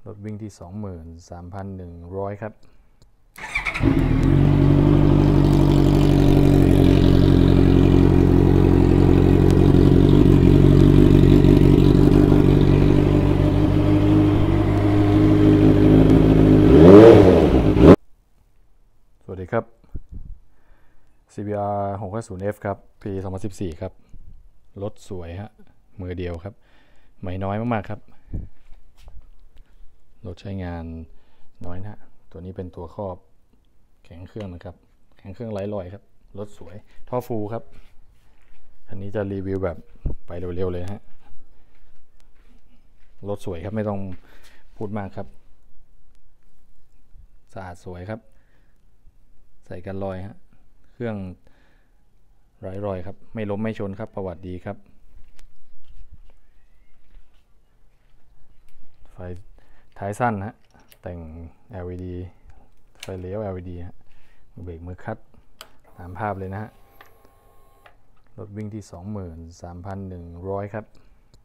รถวิ่งที่ 23,100 ครับสวัสดีครับ CBR 650F ครับ ปี 2014 ครับรถสวยฮะมือเดียวครับไม่น้อยมากๆครับรถใช้งานน้อยนะตัวนี้เป็นตัวครอบแข็งเครื่องนะครับแข็งเครื่องไร้รอยครับรถสวยท่อฟูครับคันนี้จะรีวิวแบบไปเร็วๆเลยฮะรถสวยครับไม่ต้องพูดมากครับสะอาดสวยครับใส่กันรอยฮะเครื่องไร้รอยครับไม่ล้มไม่ชนครับประวัติดีครับไฟท้ายสั้นฮะแต่ง LED ไฟเลี้ยว LED ฮะเบรกมือคัดตามภาพเลยนะฮะรถวิ่งที่ 23,100 ครับ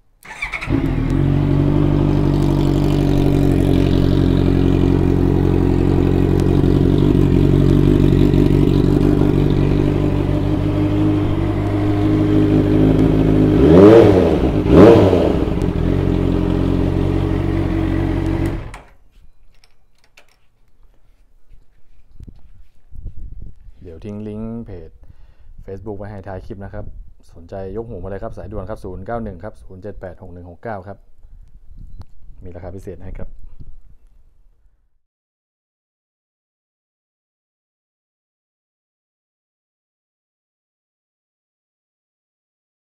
เดี๋ยวทิ้งลิงก์เพจ Facebook ไว้ให้ท้ายคลิปนะครับสนใจยกหูมาเลยครับสายด่วนครับ091ครับ0786169ครับมีราคาพิเศษให้ครับ